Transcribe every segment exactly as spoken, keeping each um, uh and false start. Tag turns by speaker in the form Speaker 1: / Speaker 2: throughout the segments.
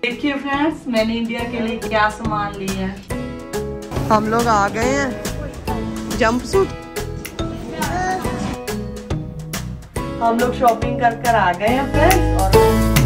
Speaker 1: देखिए फ्रेंड्स, मैंने इंडिया के लिए क्या सामान लिया है।
Speaker 2: हम लोग आ गए हैं जंप सूट।
Speaker 1: हम लोग शॉपिंग कर कर आ गए हैं फ्रेंड्स। और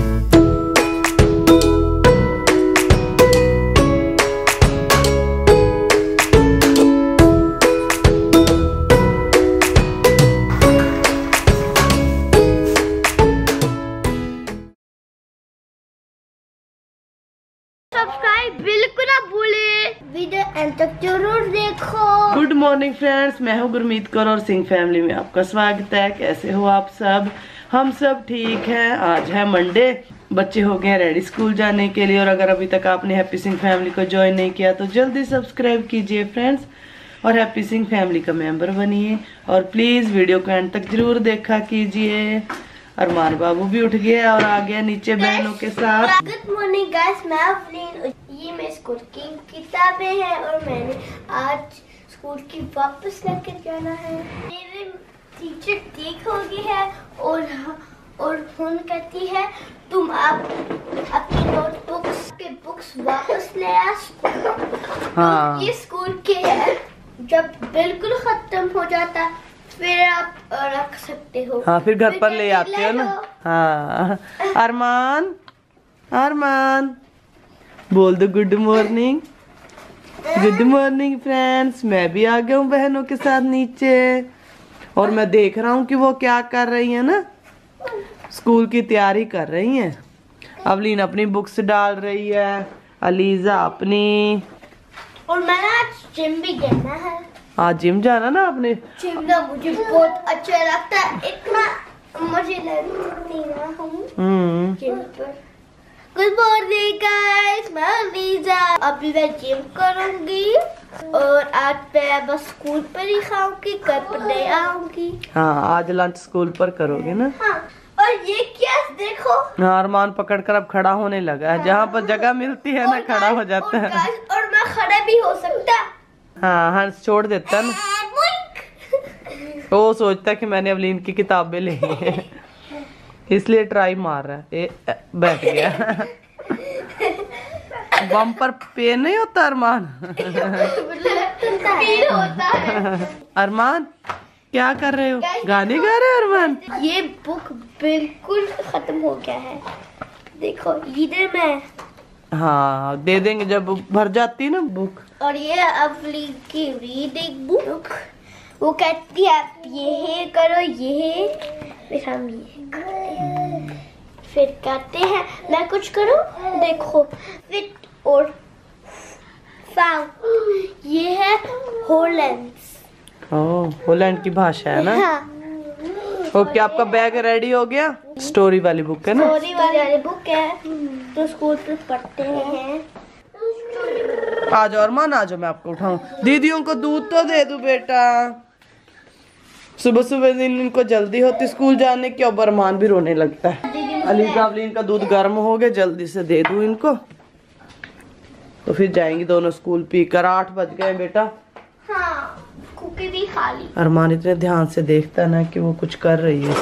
Speaker 3: सब्सक्राइब बिल्कुल ना भूले, वीडियो एंड तक जरूर देखो।
Speaker 1: गुड मॉर्निंग फ्रेंड्स, मैं हूँ गुरमीत कौर और सिंह फैमिली में आपका स्वागत है। कैसे हो आप सब? हम सब ठीक हैं। आज है मंडे, बच्चे हो गए रेडी स्कूल जाने के लिए। और अगर अभी तक आपने हैप्पी सिंह फैमिली को ज्वाइन नहीं किया तो जल्दी सब्सक्राइब कीजिए फ्रेंड्स, और हैप्पी सिंह फैमिली का मेंबर बनिए। और प्लीज वीडियो को एंड तक जरूर देखा कीजिए। अरमान बाबू भी उठ गया और आ गया नीचे बहनों के साथ।
Speaker 3: गुड मॉर्निंग गाइस, मैं अवलीन। ये मेरे स्कूल की किताबें हैं और मैंने आज स्कूल की वापस लेकर जाना है। मेरे टीचर ठीक हो गई है और और फोन करती है तुम आप अपनी नोटबुक्स के बुक्स वापस ले आ।
Speaker 1: हाँ,
Speaker 3: ये स्कूल के है, जब बिल्कुल खत्म हो जाता फिर आप रख सकते हो।
Speaker 1: हाँ, फिर घर पर ले आते हो ना। हाँ, अरमान अरमान बोल दो good morning. Good morning friends, मैं भी आ गया हूँ बहनों के साथ नीचे। और मैं देख रहा हूँ कि वो क्या कर रही है ना, स्कूल की तैयारी कर रही है। अवलीन अपनी बुक्स डाल रही है, अलीजा अपनी। और
Speaker 3: मैंने आज जिम भी जाना है।
Speaker 1: आज जिम जाना ना आपने?
Speaker 3: जिम ना मुझे बहुत अच्छा लगता है, इतना मुझे लगती ना हूँ जिम पर। गुड मॉर्निंग गाइस, मैं अलीजा। अभी मैं जिम करूंगी और आज मैं बस स्कूल पर ही खाऊंगी, घर पर नहीं आऊंगी।
Speaker 1: हाँ, आज लंच स्कूल पर करोगे ना।
Speaker 3: हाँ, और ये क्या देखो।
Speaker 1: हाँ, अरमान पकड़ कर अब खड़ा होने लगा है। जहाँ पर जगह मिलती है ना खड़ा हो जाता है।
Speaker 3: और मैं खड़ा भी हो सकता।
Speaker 1: हाँ, हंस छोड़ देता ना। वो सोचता कि मैंने अवलीन की किताबें ली हैं इसलिए ट्राई मार रहा है। ए, बैठ गया। बम्पर पेन नहीं होता अरमान?
Speaker 3: होता है।
Speaker 1: अरमान क्या कर रहे हो? गाने गा रहे हो अरमान?
Speaker 3: ये बुक बिल्कुल खत्म हो गया है, देखो इधर में।
Speaker 1: हाँ, दे देंगे जब भर जाती है ना बुक।
Speaker 3: और ये अवलीन की रीडिंग बुक, वो कहती है आप ये करो, ये फिर हम ये करते हैं, फिर करते हैं। मैं कुछ करूं, देखो फिट और फाउंड, ये है होलैंड।
Speaker 1: ओह, होलैंड की भाषा है ना।
Speaker 3: हाँ।
Speaker 1: ओके, आपका बैग रेडी हो गया? स्टोरी वाली बुक है ना?
Speaker 3: स्टोरी वाली बुक है तो स्कूल पे पढ़ते हैं।
Speaker 1: आ जाओ अरमान, आ जाओ, मैं आपको उठाऊं। दीदियों को दूध तो दे दूं बेटा। सुबह सुबह दिन इनको जल्दी होती स्कूल जाने की, और अरमान भी रोने लगता है। अलीजा अवलीन का दूध गर्म हो गया, जल्दी से दे दूं इनको, तो फिर जाएंगी दोनों स्कूल पीकर। आठ बज गए बेटा।
Speaker 3: हाँ, कुकी भी खा ली।
Speaker 1: अरमान इतने ध्यान से देखता ना कि वो कुछ कर रही है।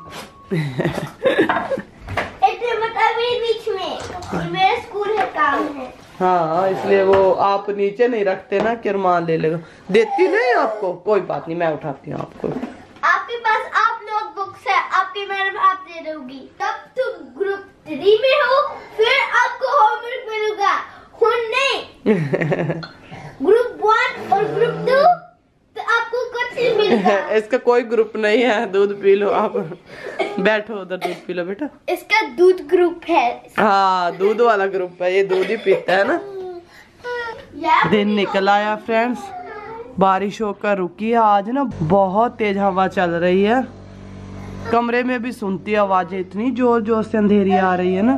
Speaker 3: इतने मतलब बीच में मेरा स्कूल है, काम है।
Speaker 1: हाँ, इसलिए वो आप नीचे नहीं रखते ना कि अरमान ले लेगा। देती नहीं आपको? कोई बात नहीं, मैं उठाती हूँ आपको।
Speaker 3: आपके पास आप लोग बुक्स है, आपकी मैडम आप दे दोगी। तब तुम ग्रुप थ्री में हो, फिर आपको होमवर्क मिलेगा। नहीं ग्रुप वन और ग्रुप टू तो आपको कुछ नहीं मिलेगा।
Speaker 1: इसका कोई ग्रुप नहीं है। दूध पी लो आप। बैठो उधर, दूध पी लो बेटा।
Speaker 3: इसका दूध ग्रुप है।
Speaker 1: हाँ, दूध वाला ग्रुप है, ये दूध ही पीता है ना। दिन निकल आया फ्रेंड्स, बारिश होकर रुकी है। आज ना बहुत तेज हवा चल रही है, कमरे में भी सुनती आवाजें, इतनी जोर जोर से अंधेरी आ रही है ना।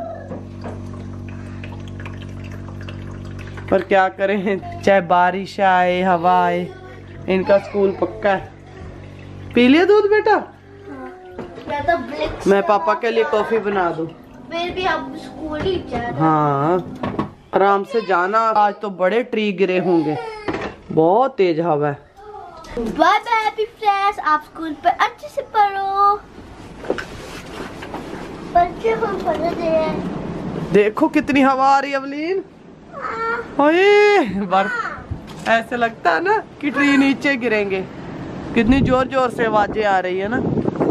Speaker 1: पर क्या करें, चाहे बारिश आए हवा आए, इनका स्कूल पक्का है। पी लिया दूध बेटा?
Speaker 3: मैं तो ब्लिक्स
Speaker 1: मैं पापा के लिए कॉफी बना दूं।
Speaker 3: फिर भी अब स्कूल ही जा रहे।
Speaker 1: हाँ, आराम से जाना। आज तो बड़े ट्री गिरे होंगे, बहुत तेज हवा है।
Speaker 3: बाय बाय हैप्पी फ्रेंड्स, आप स्कूल पर अच्छे से पढ़ो। बच्चे हम पढ़ रहे हैं।
Speaker 1: देखो कितनी हवा आ रही है अवलीन। ओए बर्फ, ऐसे लगता है ना कि ट्री नीचे गिरेंगे। कितनी जोर जोर से आवाजें आ रही है ना।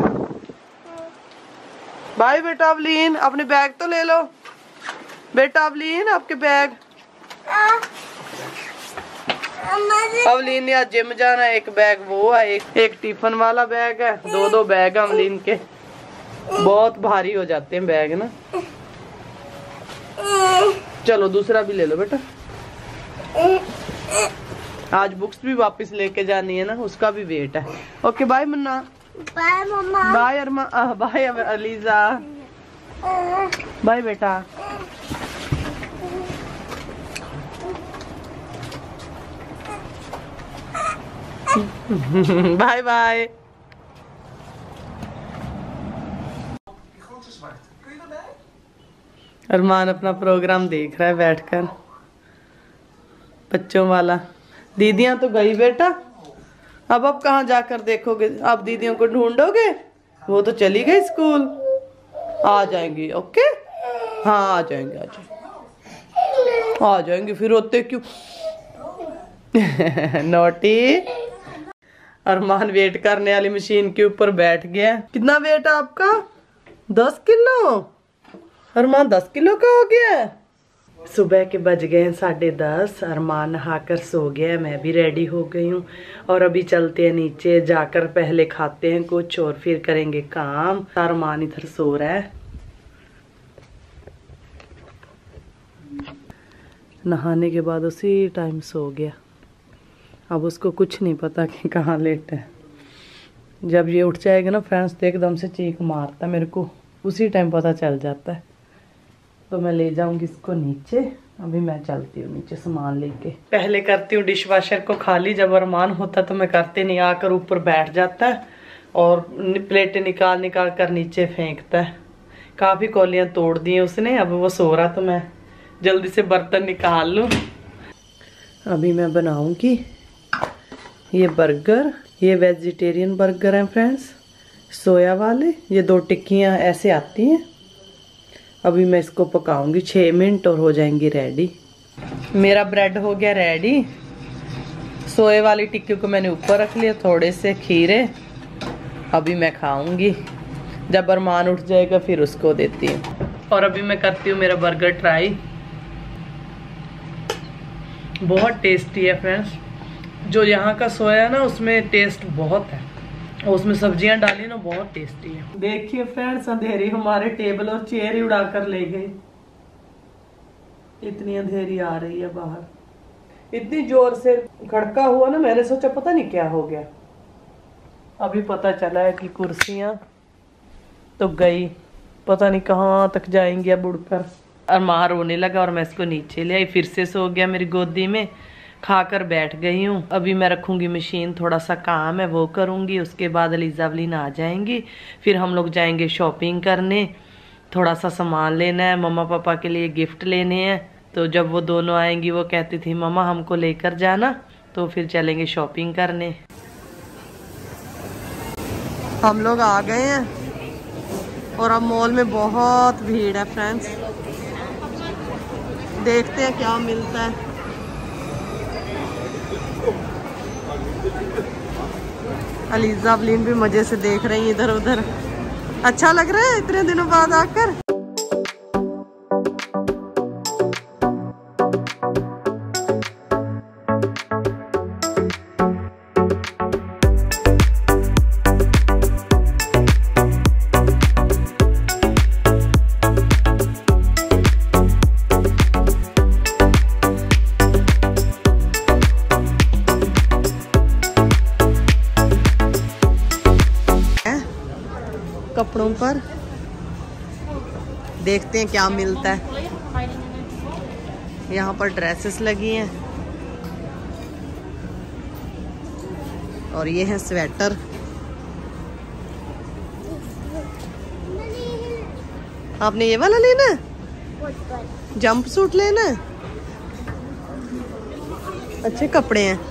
Speaker 1: भाई बेटा अवलीन अपने बैग तो ले लो। बेटा अवलीन आपके बैग। अवलीन ने आज जिम जाना है, एक बैग वो है, एक, एक टिफिन वाला बैग है, दो दो बैग है अवलीन के। बहुत भारी हो जाते हैं बैग ना। चलो दूसरा भी ले लो बेटा। आज बुक्स भी वापस लेके जानी है ना, उसका भी वेट है। Okay bye Munna.
Speaker 3: Bye mamma.
Speaker 1: Bye Arma, bye Aliza. Bye बेटा। Bye bye. अरमान अपना प्रोग्राम देख रहा है बैठकर, बच्चों वाला। दीदियां तो गई बेटा, अब अब कहाँ जाकर देखोगे? आप दीदियों को ढूंढोगे? वो तो चली गई स्कूल। आ जाएंगी। ओके हाँ आ जाएंगे, आ जाएंगे आ जाएंगे। फिर रोते क्यों? नोटी। अरमान वेट करने वाली मशीन के ऊपर बैठ गया। कितना वेट है आपका? दस किलो। अरमान दस किलो का हो गया। सुबह के बज गए साढ़े दस। अरमान नहाकर सो गया, मैं भी रेडी हो गई हूँ और अभी चलते हैं नीचे, जाकर पहले खाते हैं कुछ और फिर करेंगे काम। अरमान इधर सो रहा है। नहाने के बाद उसी टाइम सो गया। अब उसको कुछ नहीं पता कि कहाँ लेट है। जब ये उठ जाएगा ना फ्रेंड्स तो एकदम से चीख मारता, मेरे को उसी टाइम पता चल जाता है। तो मैं ले जाऊंगी इसको नीचे। अभी मैं चलती हूँ नीचे सामान लेके। पहले करती हूँ डिश वॉशर को खाली। जब अरमान होता तो मैं करती नहीं, आकर ऊपर बैठ जाता है और प्लेटें निकाल निकाल कर नीचे फेंकता है। काफ़ी कौलियाँ तोड़ दी हैं उसने। अब वो सो रहा तो मैं जल्दी से बर्तन निकाल लूँ। अभी मैं बनाऊंगी ये बर्गर। ये वेजिटेरियन बर्गर हैं फ्रेंड्स, सोया वाले। ये दो टिक्कियाँ ऐसे आती हैं। अभी मैं इसको पकाऊंगी, छः मिनट और हो जाएंगी रेडी। मेरा ब्रेड हो गया रेडी। सोए वाली टिक्की को मैंने ऊपर रख लिया, थोड़े से खीरे। अभी मैं खाऊंगी, जब अरमान उठ जाएगा फिर उसको देती हूँ। और अभी मैं करती हूँ मेरा बर्गर ट्राई। बहुत टेस्टी है फ्रेंड्स। जो यहाँ का सोया है ना उसमें टेस्ट बहुत है, और उसमें सब्जियां डाली ना बहुत टेस्टी है। देखिए फ्रेंड्स अंधेरी हमारे टेबल और चेयर ही उड़ाकर ले गई। इतनी अंधेरी आ रही है बाहर, इतनी जोर से खड़का हुआ ना, मैंने सोचा पता नहीं क्या हो गया। अभी पता चला है कि कुर्सियां तो गई, पता नहीं कहाँ तक जाएंगी अब उड़कर। अरमान रोने लगा और मैं इसको नीचे ले आई, फिर से सो गया मेरी गोदी में। खाकर बैठ गई हूँ। अभी मैं रखूंगी मशीन, थोड़ा सा काम है वो करूंगी। उसके बाद अलीजा अवलीन आ जाएंगी, फिर हम लोग जाएंगे शॉपिंग करने। थोड़ा सा सामान लेना है, मम्मा पापा के लिए गिफ्ट लेने हैं। तो जब वो दोनों आएंगी वो कहती थी मम्मा हमको लेकर जाना, तो फिर चलेंगे शॉपिंग करने।
Speaker 2: हम लोग आ गए हैं और अब मॉल में बहुत भीड़ है फ्रेंड्स। देखते हैं क्या मिलता है। अलीजा अवलीन भी मजे से देख रही हैं इधर उधर। अच्छा लग रहा है इतने दिनों बाद आकर। कपड़ों पर देखते हैं क्या मिलता है। यहाँ पर ड्रेसेस लगी हैं और ये है स्वेटर। आपने ये वाला लेना है? जंप सूट लेना है? अच्छे कपड़े हैं।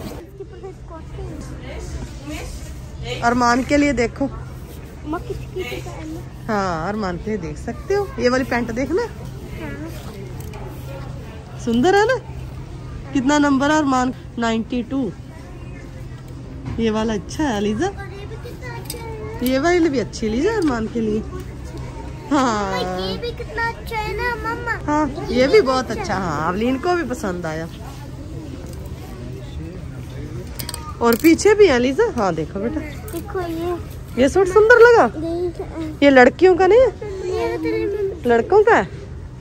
Speaker 2: अरमान के लिए देखो। हाँ अरमान के लिए देख सकते हो। ये वाली पैंट देखना। सुंदर है ना? कितना नंबर है अरमान? Ninety two. ये वाला अच्छा है अलीजा, ये वाली भी अच्छी लीजा अरमान के लिए। हाँ
Speaker 3: ये भी कितना अच्छा है ना मम्मा।
Speaker 2: हाँ ये भी बहुत अच्छा। हाँ अवलीन को भी पसंद आया। और पीछे भी है लीजा। हाँ देखो बेटा,
Speaker 3: देखो ये
Speaker 2: ये सूट सुंदर लगा। ये लड़कियों का नहीं है, लड़कों का है।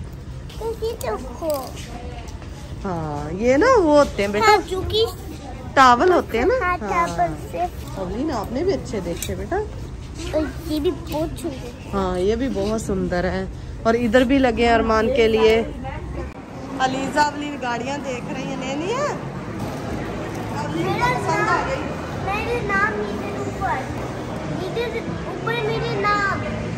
Speaker 2: हाँ ये ना वो होते हैं बेटा, टावल होते हैं ना। हाँ अवलीन आपने भी अच्छे देखे बेटा।
Speaker 3: ये भी बहुत सुंदर।
Speaker 2: हाँ ये भी बहुत सुंदर है। और इधर भी लगे हैं अरमान के लिए। अलीजा अवलीन गाड़ियाँ देख रही है, लेनी है।
Speaker 3: मेरा नाम, मेरे नाम नीचे ऊपर, नीचे ऊपर मेरे नाम।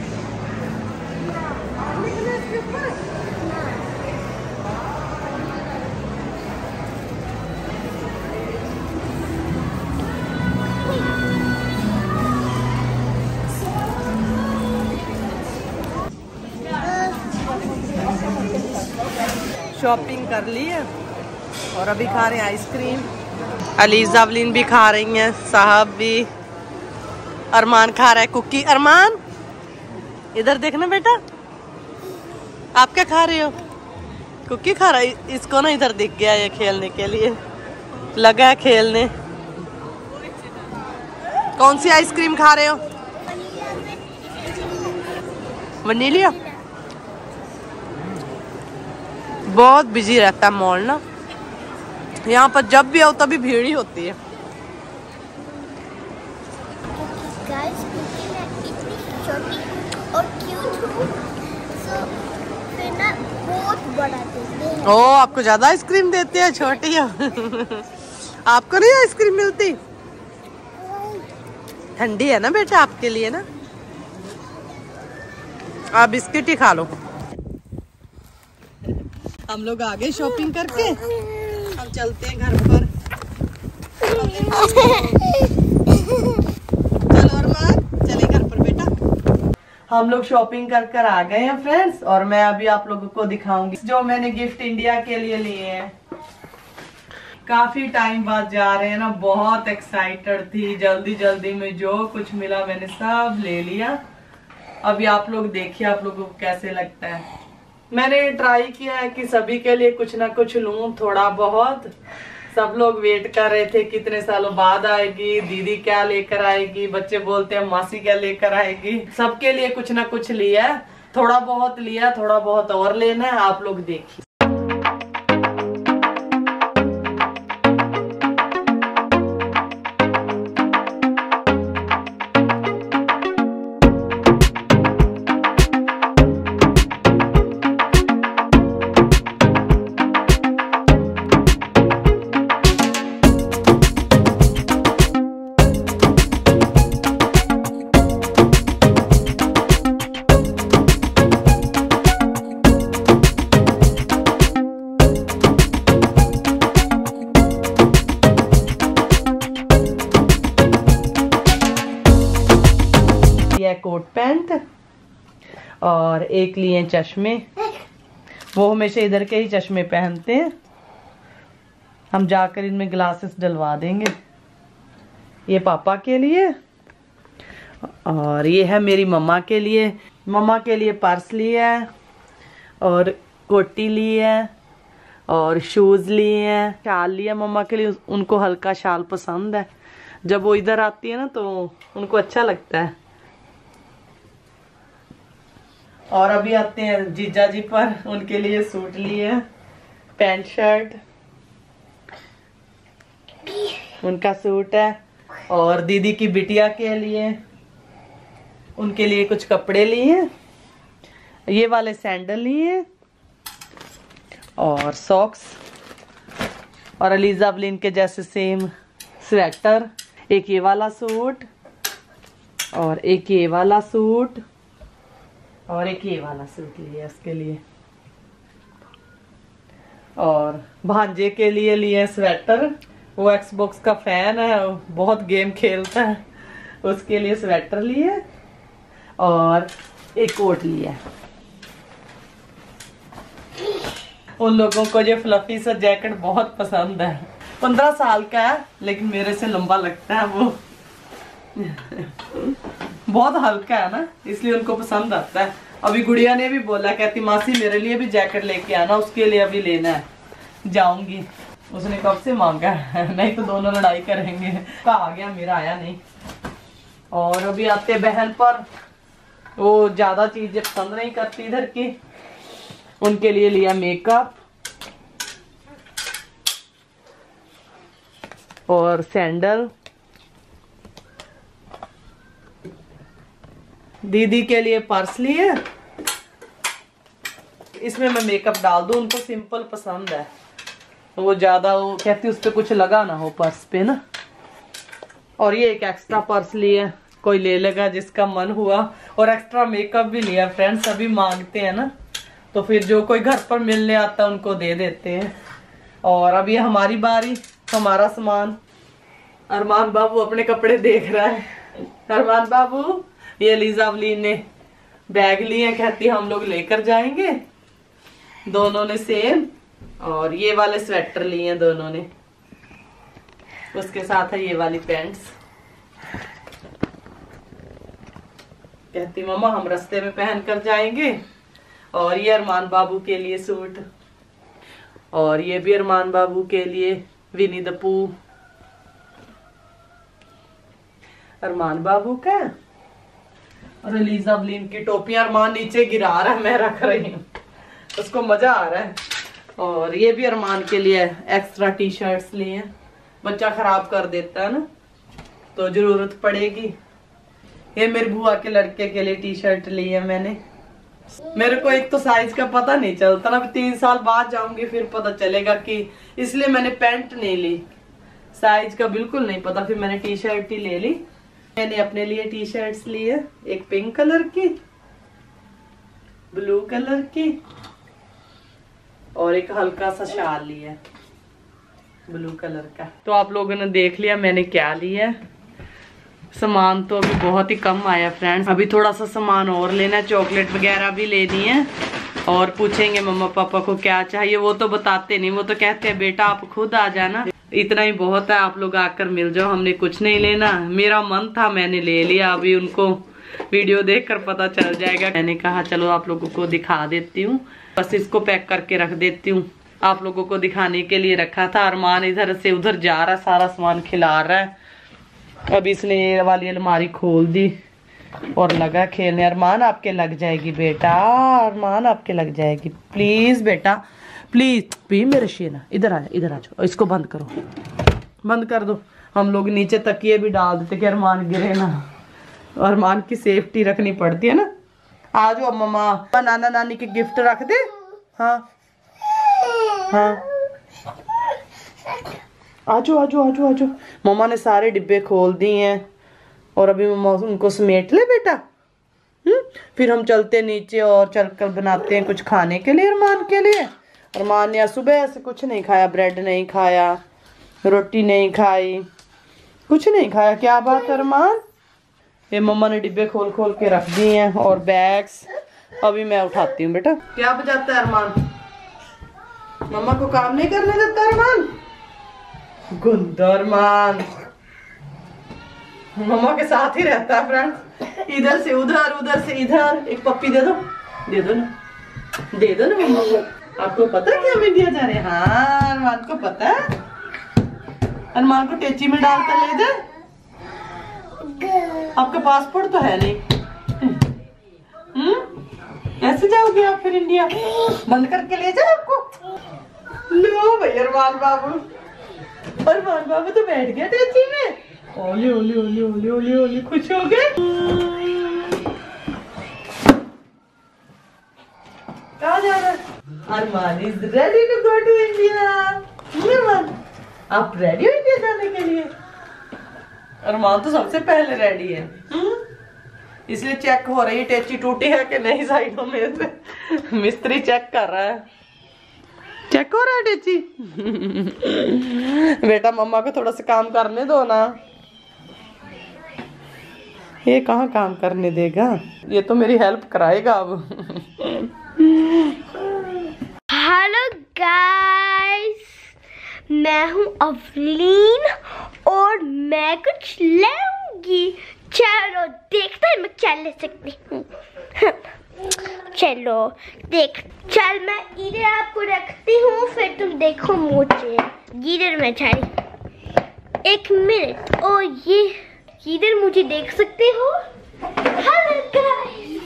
Speaker 2: शॉपिंग कर ली है और अभी खा रहे हैं आइसक्रीम। अलीजा अवलीन भी खा रही हैं, साहब भी। अरमान खा रहा है कुकी। अरमान इधर देखना बेटा, आप क्या खा रहे हो? कुकी खा रहा है। इसको ना इधर दिख गया ये खेलने के लिए, लगा है खेलने। कौन सी आइसक्रीम खा रहे हो? वनीलिया। बहुत बिजी रहता है मॉल ना, यहाँ पर जब भी आओ तभी भीड़ ही होती है।
Speaker 3: गाइस मैं इतनी छोटी और क्यूट हूँ, तो फिर ना बहुत बड़ा देते हैं।
Speaker 2: ओ आपको ज्यादा आइसक्रीम देते हैं, छोटी हो। आपको नहीं आइसक्रीम मिलती? ठंडी है ना बेटा आपके लिए ना, आप बिस्किट ही खा लो। हम लोग आ गए शॉपिंग करके, हम चलते हैं घर पर। चलो अरमान चले घर पर बेटा।
Speaker 1: हम लोग शॉपिंग कर कर आ गए हैं फ्रेंड्स, और मैं अभी आप लोगों को दिखाऊंगी जो मैंने गिफ्ट इंडिया के लिए लिए हैं। काफी टाइम बाद जा रहे हैं ना, बहुत एक्साइटेड थी। जल्दी जल्दी में जो कुछ मिला मैंने सब ले लिया। अभी आप लोग देखिए आप लोगों को कैसे लगता है। मैंने ट्राई किया है कि सभी के लिए कुछ ना कुछ लूं, थोड़ा बहुत। सब लोग वेट कर रहे थे कितने सालों बाद आएगी, दीदी क्या लेकर आएगी, बच्चे बोलते हैं मासी क्या लेकर आएगी। सबके लिए कुछ ना कुछ लिया, थोड़ा बहुत लिया, थोड़ा बहुत और लेना है। आप लोग देखिए। कोट पैंट और एक लिए चश्मे। वो हमेशा इधर के ही चश्मे पहनते हैं, हम जाकर इनमें ग्लासेस डलवा देंगे। ये पापा के लिए, और ये है मेरी मम्मा के लिए। मम्मा के लिए पर्स लिया है और कोटी ली है और शूज लिए हैं। शाल लिया मम्मा के लिए, उनको हल्का शाल पसंद है। जब वो इधर आती है ना तो उनको अच्छा लगता है। और अभी आते हैं जीजा जी पर, उनके लिए सूट लिए, पैंट शर्ट, उनका सूट है। और दीदी की बिटिया के लिए, उनके लिए कुछ कपड़े लिए, ये वाले सैंडल लिए और सॉक्स। और अलीजा अवलीन के जैसे सेम स्वेटर। एक ये वाला सूट और एक ये वाला सूट और एक ये वाला सूट लिया उसके लिए। और भांजे के लिए लिए स्वेटर, वो एक्सबॉक्स का फैन है, बहुत गेम खेलता है, उसके लिए स्वेटर लिए और एक कोट लिया। उन लोगों को ये फ्लफी सा जैकेट बहुत पसंद है। पंद्रह साल का है लेकिन मेरे से लंबा लगता है वो। बहुत हल्का है ना, इसलिए उनको पसंद आता है। अभी गुड़िया ने भी बोला, कहती मासी मेरे लिए भी जैकेट लेके आना, उसके लिए अभी लेना है, जाऊंगी। उसने कब से मांगा है, नहीं तो दोनों लड़ाई करेंगे। का आ गया, मेरा आया नहीं। और अभी आते बहन पर, वो ज्यादा चीजें पसंद नहीं करती इधर की, उनके लिए लिया मेकअप और सैंडल। दीदी के लिए पर्स लिए, इसमें मैं मेकअप डाल दूं, उनको सिंपल पसंद है, वो ज्यादा वो कहती उस पे कुछ लगा ना हो पर्स पे ना। और ये एक एक्स्ट्रा पर्स लिए, कोई ले लेगा जिसका मन हुआ। और एक्स्ट्रा मेकअप भी लिया, फ्रेंड्स सभी मांगते हैं ना, तो फिर जो कोई घर पर मिलने आता है उनको दे देते हैं। और अब ये हमारी बारी, हमारा सामान। अरमान बाबू अपने कपड़े देख रहा है। अरमान बाबू, ये लीजावलीन ने बैग लिए, कहती हम लोग लेकर जाएंगे, दोनों ने सेम। और ये वाले स्वेटर लिए हैं दोनों ने, उसके साथ है ये वाली पैंट्स। कहती मम्मा हम रास्ते में पहन कर जाएंगे। और ये अरमान बाबू के लिए सूट, और ये भी अरमान बाबू के लिए विनी द पू। अरमान बाबू का और लीजावलीन की टोपियां अरमान नीचे गिरा रहा है, मैं रख रही हूँ, उसको मजा आ रहा है। और ये भी अरमान के लिए एक्स्ट्रा टी शर्ट्स लिए, बच्चा खराब कर देता है ना तो जरूरत पड़ेगी। ये मेरी बुआ के लड़के के लिए टी शर्ट ली है मैंने। मेरे को एक तो साइज का पता नहीं चलता ना, तीन साल बाद जाऊंगी फिर पता चलेगा कि, इसलिए मैंने पैंट नहीं ली, साइज का बिल्कुल नहीं पता, फिर मैंने टी शर्ट ही ले ली। मैंने अपने लिए टी शर्ट्स ली है, एक पिंक कलर की, ब्लू कलर की, और एक हल्का सा शाल लिया है ब्लू कलर का। तो आप लोगों ने देख लिया मैंने क्या लिया है। सामान तो अभी बहुत ही कम आया फ्रेंड्स, अभी थोड़ा सा सामान और लेना है, चॉकलेट वगैरह भी लेनी है। और पूछेंगे मम्मा पापा को क्या चाहिए, वो तो बताते नहीं, वो तो कहते हैं बेटा आप खुद आ जाना, इतना ही बहुत है, आप लोग आकर मिल जाओ, हमने कुछ नहीं लेना। मेरा मन था मैंने ले लिया, अभी उनको वीडियो देखकर पता चल जाएगा। मैंने कहा चलो आप लोगों को दिखा देती हूँ, बस इसको पैक करके रख देती हूँ, आप लोगों को दिखाने के लिए रखा था। अरमान इधर से उधर जा रहा है, सारा सामान खिला रहा है। अब इसने ये वाली अलमारी खोल दी और लगा खेलने। अरमान आपके लग जाएगी बेटा, अरमान आपके लग जाएगी, प्लीज बेटा प्लीज भी मेरे शेना, इधर आ इधर आ जाओ, इसको बंद करो, बंद कर दो। हम लोग नीचे तकिए भी डाल देते कि अरमान गिरे ना, अरमान की सेफ्टी रखनी पड़ती है ना। आ जाओ मम्मा, नाना नानी के गिफ्ट रख दे। हाँ हाँ आजो आजो आजो आजो। मम्मा ने सारे डिब्बे खोल दिए हैं और अभी मम्मा उनको समेट ले बेटा। हम्म फिर हम चलते नीचे और चलकर बनाते हैं कुछ खाने के लिए अरमान के लिए। अरमान ने सुबह से कुछ नहीं खाया, ब्रेड नहीं खाया, रोटी नहीं खाई, कुछ नहीं खाया। क्या बात है अरमान? ये मम्मा ने डिब्बे खोल खोल के रख दिए हैं और बैग्स अभी मैं उठाती हूँ। बेटा क्या बजाता है अरमान? मम्मा को काम नहीं करने देता अरमान, गुंदा अरमान मम्मा के साथ ही रहता है फ्रेंड्स, इधर से उधर उधर से इधर। एक पप्पी दे दो, दे दो ना, दे दो ना मम्मा को। आपको पता है क्या हमें दिया जा रहा है? हाँ अरमान को पता है। अरमान को टेची में डाल कर ले दे। आपका पासपोर्ट तो है नहीं, हम्म कैसे जाओगे आप फिर इंडिया? बंद करके ले जाओ आपको। लो भैया अरमान बाबू, अरमान बाबू तो बैठ गया टेची में। ओले ओले ओले ओले ओले ओले, खुश हो गए। कहाँ जा रहा है? Armaan is ready to go to India. Armaan आप रेडी हो इंडिया जाने के लिए? अरमान तो सबसे पहले रेडी है, इसलिए चेक हो रही है टेची टूटी है कि नहीं साइडों में से। मिस्त्री चेक कर रहा है, चेक हो रहा है टेची। बेटा मम्मा को थोड़ा सा काम करने दो ना, ये कहाँ काम करने देगा, ये तो मेरी हेल्प कराएगा अब।
Speaker 3: हेलो मैं हूँ अवलीन और मैं कुछ लाऊंगी। चलो देखते हैं मैं क्या ले सकती हूँ। चलो देख, चल मैं इधर आपको रखती हूँ, फिर तुम देखो मुझे। इधर मैं जाए एक मिनट। ओ ये इधर मुझे देख सकते हो। हेलो गाइस,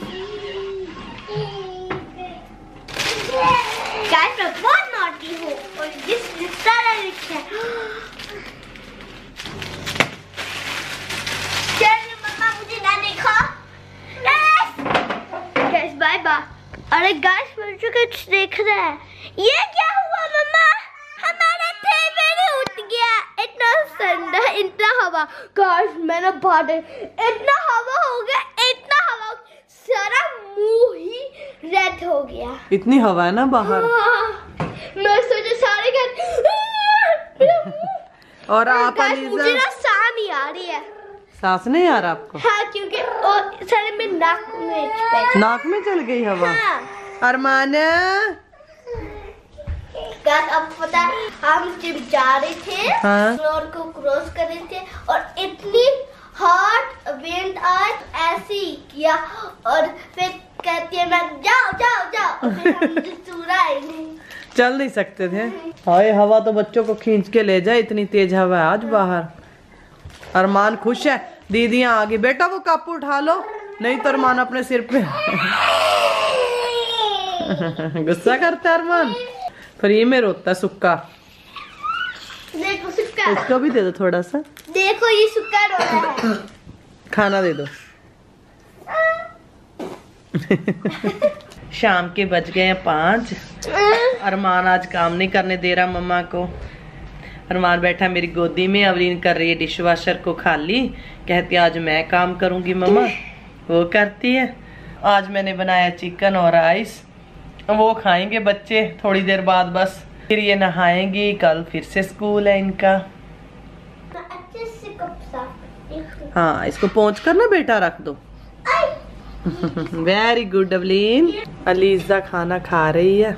Speaker 3: गाइस मैं बहुत नॉटी हूँ और जिस सारा रिक्शा चलिए मम्मा मुझे ना देखो। Guys bye bye. अरे गाइस मुझे कुछ देख रहा है। ये क्या हुआ मम्मा? हमारा टेबल उठ गया। इतना ठंडा, इतना हवा। गाइस मैंने बाहर इतना हवा हो गया, इतना हवा, सारा मुंह ही रेड हो गया।
Speaker 2: इतनी हवा है ना बाहर।
Speaker 3: मैं सोचा सारे घर
Speaker 2: और आप
Speaker 3: मुझे ना सांस नहीं आ रही है।
Speaker 2: सांस नहीं आ रहा आपको?
Speaker 3: हाँ क्योंकि और सारे में नाक में
Speaker 2: नाक में चल गई हवा।
Speaker 3: हाँ।
Speaker 2: अरमान
Speaker 3: अब पता है हम जिम जा रहे थे,
Speaker 2: हाँ?
Speaker 3: फ्लोर को क्रॉस कर रहे थे और इतनी हार्ड विंड आई, ऐसे ही किया और फिर कहती है मैं जाओ जाओ जाओ। फिर हम सूरा ही नहीं,
Speaker 2: चल नहीं सकते थे। हाय हवा तो बच्चों को खींच के ले जाए, इतनी तेज हवा है आज बाहर। अरमान खुश है, दीदियां आ गई। बेटा वो कप उठा लो, नहीं तो अरमान अपने सिर पे गुस्सा करता है अरमान। फ्री में रोता सुक्का।
Speaker 3: देखो सुक्का,
Speaker 2: उसको भी दे दो थोड़ा सा।
Speaker 3: देखो ये सुक्का रो रहा है।
Speaker 2: खाना दे दो। शाम के बज गए हैं पाँच। अरमान आज काम नहीं करने दे रहा मम्मा को। अरमान बैठा मेरी गोदी में, अवलीन कर रही है डिश वॉशर को खाली। कहती है आज मैं काम करूंगी मम्मा, वो करती है। आज मैंने बनाया चिकन और राइस, वो खाएंगे बच्चे थोड़ी देर बाद बस। फिर ये नहाएंगी, कल फिर से स्कूल है इनका।
Speaker 3: अच्छे से कप साफ।
Speaker 2: हाँ इसको पोंछ कर ना बेटा रख दो। Very good अवलीन। अलीजा खाना खा रही है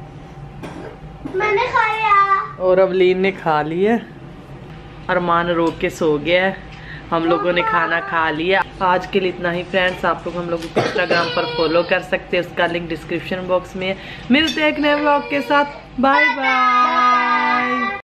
Speaker 3: मैंने खाया
Speaker 2: और अवलीन ने खा लिया। अरमान रो के सो गया है। हम लोगों ने खाना खा लिया। आज के लिए इतना ही फ्रेंड्स। आप लोग हम लोगों को इंस्टाग्राम पर फॉलो कर सकते हैं, उसका लिंक डिस्क्रिप्शन बॉक्स में है। मिलते हैं एक नए व्लॉग के साथ। Bye bye.